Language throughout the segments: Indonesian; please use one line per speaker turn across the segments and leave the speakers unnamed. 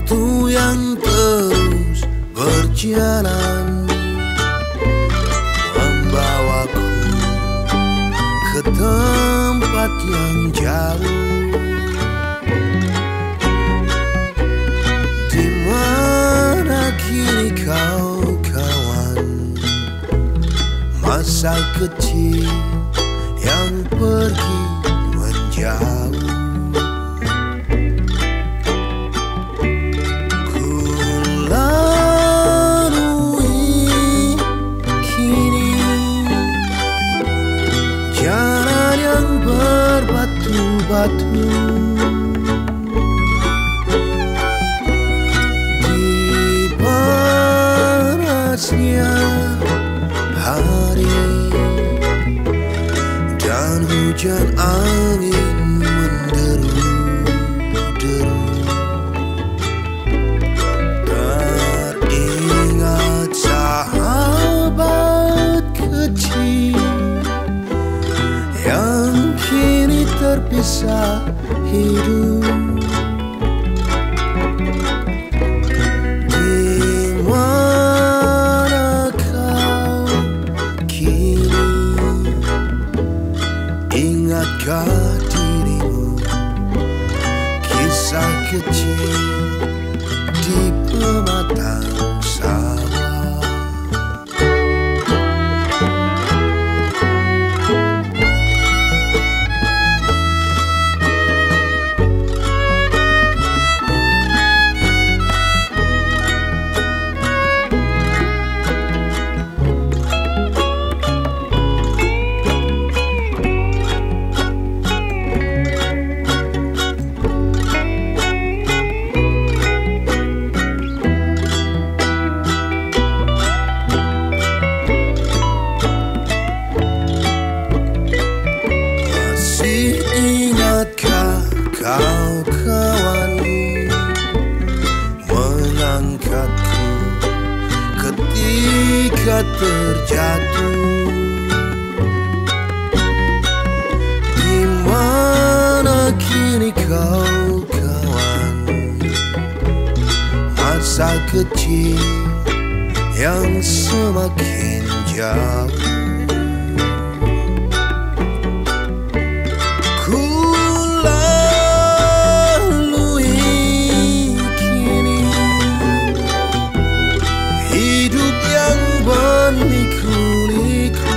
Waktu yang terus berjalan membawaku ke tempat yang jauh, di mana kini kau kawan, masa kecil yang pergi menjauh. Jalan yang berbatu-batu, di panasnya hari dan hujan angin menderu-deru. Teringat sahabat kecil yang kini terpisah hidup, di mana kau kini? Ingatkah dirimu kisah kecil di pematang sawah? Kau kawan mengangkatku ketika terjatuh, di mana kini kau kawan, masa kecil yang semakin jauh. Liku-liku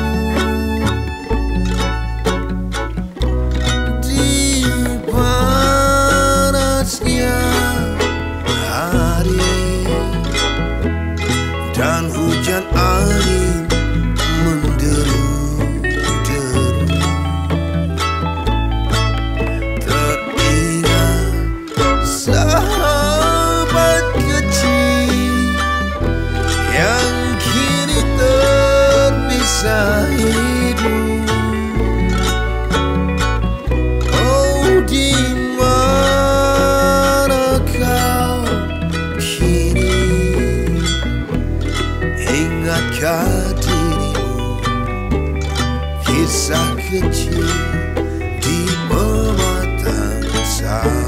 di panasnya hari dan hujan angin menderu-deru. Teringat sahabat kecil yang kini terpisah hidup, oh di mana kau kini? Ingatkah dirimu kisah kecil di pematang sawah?